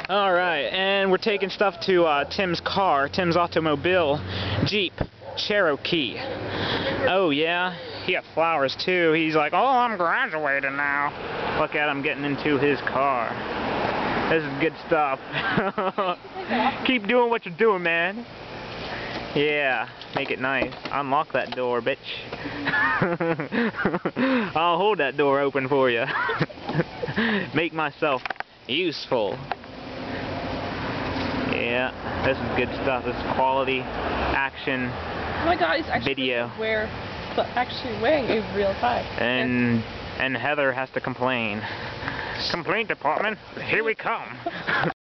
Alright, and we're taking stuff to Tim's car, Tim's automobile, Jeep Cherokee. Oh yeah, he got flowers too. He's like, oh, I'm graduating now. Look at him getting into his car. This is good stuff. Keep doing what you're doing, man. Yeah, make it nice. Unlock that door, bitch. I'll hold that door open for you. Make myself useful. Yeah, this is good stuff. This is quality action. Oh my God, he's actually video. Actually wearing a real tie. And Heather has to complain. Complaint department, here we come.